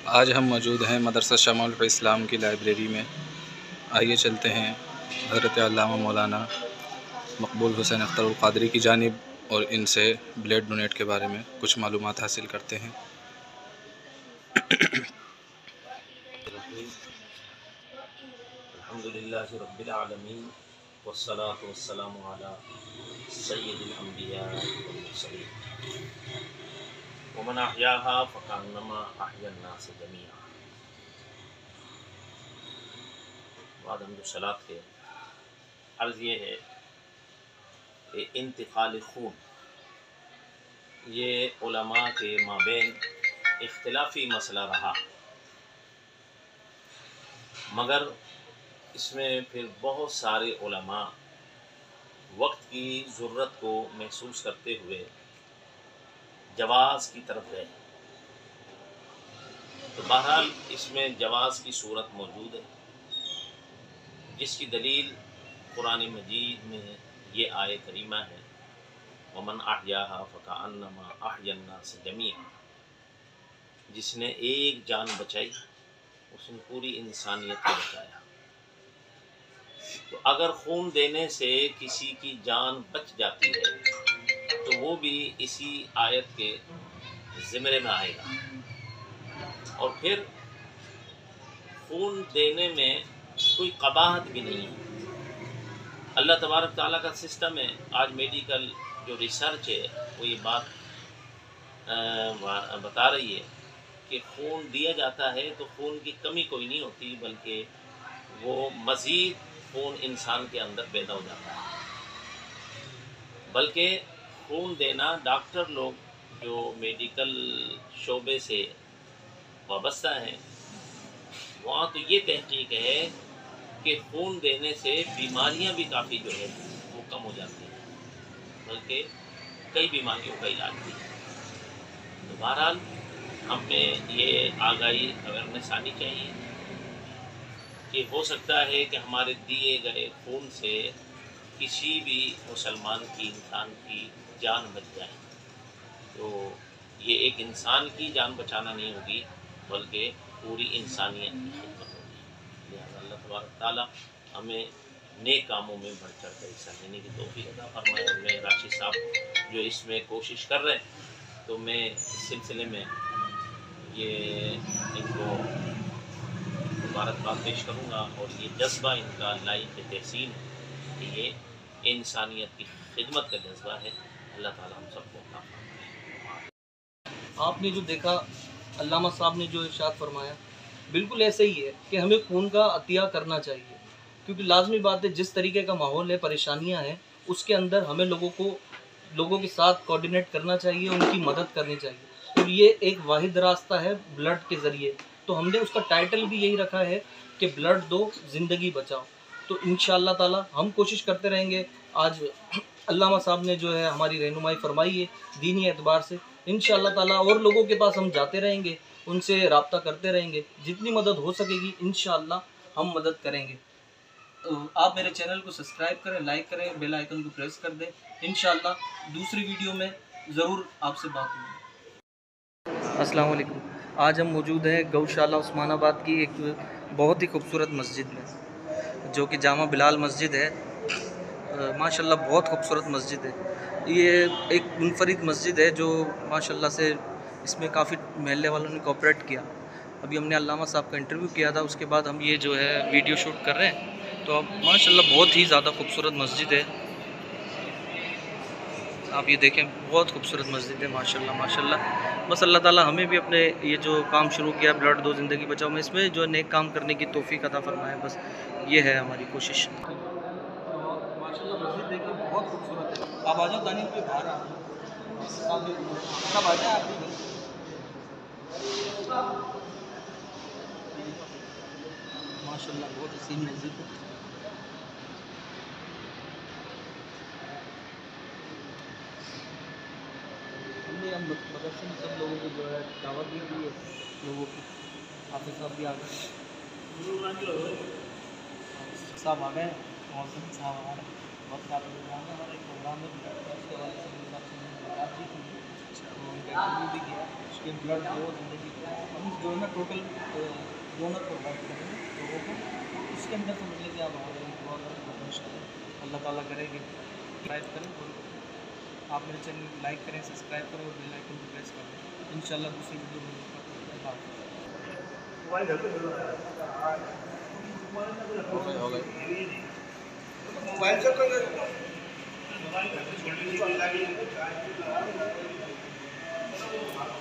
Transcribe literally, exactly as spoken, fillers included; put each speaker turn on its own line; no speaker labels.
आज हम मौजूद हैं मदरसा शमाउल इस्लाम की लाइब्रेरी में। आइए चलते हैं हज़रत अल्लामा मौलाना मकबूल हुसैन अख्तर क़ादरी की जानिब और इनसे ब्लड डोनेट के बारे में कुछ मालूमात हासिल करते हैं।
अल्हम्दुलिल्लाहि रब्बिल आलमीन वस्सलातु वस्सलामु अला सय्यिदिल अंबिया वल मुरसलीन व मन अहयाहा फकअन्नमा अहयन नास जमीआ। बाद हम सलात के अर्ज़ ये है कि इंतिकाल खून ये उलमा के माबैन इख्तिलाफी मसला रहा, मगर इसमें फिर बहुत सारे उलमा वक्त की ज़रूरत को महसूस करते हुए जवाज़ की तरफ गए। तो बहरहाल इसमें जवाज़ की सूरत मौजूद है, जिसकी दलील कुरान मजीद में ये आय करीमा है, वमन अहयाहा फकअन्नमा अहयन नास जमीआ। जिसने एक जान बचाई उसने पूरी इंसानियत को बचाया। तो अगर खून देने से किसी की जान बच जाती है तो वो भी इसी आयत के ज़िम्मे में आएगा। और फिर खून देने में कोई कबाहत भी नहीं है। अल्लाह तबारक ताला का सिस्टम है। आज मेडिकल जो रिसर्च है वो ये बात आ, बता रही है कि खून दिया जाता है तो खून की कमी कोई नहीं होती, बल्कि वो मज़ीद खून इंसान के अंदर पैदा हो जाता है। बल्कि खून देना डॉक्टर लोग जो मेडिकल शोबे से वाबस्ता हैं, वहाँ तो ये तहकीक है कि खून देने से बीमारियाँ भी काफ़ी जो है वो कम हो जाती हैं, बल्कि कई बीमारियों का इलाज भी है। तो बहरहाल हमें ये आगाही अवेयरनेस आनी चाहिए कि हो सकता है कि हमारे दिए गए खून से किसी भी मुसलमान की, इंसान की जान बच जाए। तो ये एक इंसान की जान बचाना नहीं होगी, बल्कि पूरी इंसानियत की खिदमत होगी। लिहाजा अल्लाह तबारक ताला हमें नेक कामों में बढ़ चढ़ कर हिस्सा लेने की तौफीक अता फरमाए। और मैं राशिद साहब जो इसमें कोशिश कर रहे हैं, तो मैं इस सिलसिले में ये इनको मुबारकबाद पेश करूँगा। और ये जज्बा इनका लाइक तहसीन है कि ये इंसानियत की खिदमत का जज्बा है। अल्लाह ताला हम सबको अता फरमाए।
आपने जो देखा, अल्लामा साहब ने जो इरशाद फरमाया, बिल्कुल ऐसे ही है कि हमें खून का अतिया करना चाहिए, क्योंकि लाजमी बात है जिस तरीके का माहौल है, परेशानियां हैं, उसके अंदर हमें लोगों को लोगों के साथ कोऑर्डिनेट करना चाहिए, उनकी मदद करनी चाहिए। और ये एक वाहिद रास्ता है ब्लड के ज़रिए। तो हमने उसका टाइटल भी यही रखा है कि ब्लड दो ज़िंदगी बचाओ। तो इंशाअल्लाह ताला हम कोशिश करते रहेंगे। आज अल्लामा साहब ने जो है हमारी रहनुमाई फरमाई है दीनी एतबार से, इंशाअल्लाह ताला और लोगों के पास हम जाते रहेंगे, उनसे रब्ता करते रहेंगे, जितनी मदद हो सकेगी इंशाअल्लाह हम मदद करेंगे। तो आप मेरे चैनल को सब्सक्राइब करें, लाइक करें, बेल आइकन को प्रेस कर दें। इंशाअल्लाह दूसरी वीडियो में ज़रूर आपसे बात होगी। अस्सलाम वालेकुम। आज हम मौजूद हैं गौशाला उस्मानाबाद की एक बहुत ही खूबसूरत मस्जिद में, जो कि जामा बिलाल मस्जिद है। माशाल्लाह बहुत खूबसूरत मस्जिद है। ये एक मुनफरिद मस्जिद है जो माशाल्लाह से इसमें काफ़ी महल्ले वालों ने कोऑपरेट किया। अभी हमने अल्लामा साहब का इंटरव्यू किया था, उसके बाद हम ये जो है वीडियो शूट कर रहे हैं। तो अब माशाल्लाह बहुत ही ज़्यादा खूबसूरत मस्जिद है। आप ये देखें, बहुत खूबसूरत मस्जिद है माशाल्लाह माशाल्लाह। बस अल्लाह ताला हमें भी अपने ये जो काम शुरू किया ब्लड दो ज़िंदगी बचाओ में, इसमें जो नेक काम करने की तौफीक अता फरमाए, बस ये है हमारी कोशिश। माशाल्लाह मस्जिद देखिए बहुत खूबसूरत है। आप आ जाओ दानिश पे, बाहर आ सब आ जाए आप भी। माशाल्लाह बहुत हसीन मस्जिद है। हमने हम मदरसे में सब लोगों को जो है दावत दी गई है, लोगों की। हाफिज़ साहब भी आ गए, साहब आ गए, मौसम साहब आ गए। बहुत काफ़ी हमारा एक प्रोग्राम है उसके हवाले से मेरे साथ से बातचीत हुई, तो उनका इंटरव्यू भी किया। उसके ब्लड दो ज़िंदगी हम जो जो है ना टोटल बोनस प्रोवाइड करेंगे लोगों को, उसके अंदर तो मतलब कि आप हमारे दुआ करें, इंशाल्लाह अल्लाह ताला करेंगे। सब्सक्राइब करें और आप मेरे चैनल को लाइक करें, सब्सक्राइब करें और बेल आइकन को प्रेस कर दें। इंशाल्लाह दूसरी वीडियो में
मोबाइल से
मोबाइल